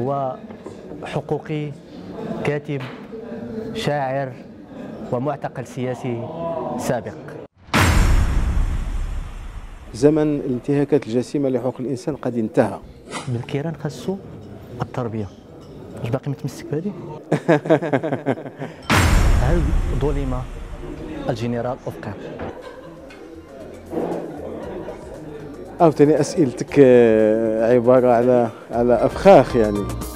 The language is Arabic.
هو حقوقي، كاتب، شاعر، ومعتقل سياسي سابق. زمن الانتهاكات الجسيمة لحقوق الإنسان قد انتهى. بالكيران خاصو التربية. واش باقي متمسك بهذه؟ هل ظلم الجنرال أوفقر؟ عاوتاني أسئلتك عبارة على أفخاخ يعني.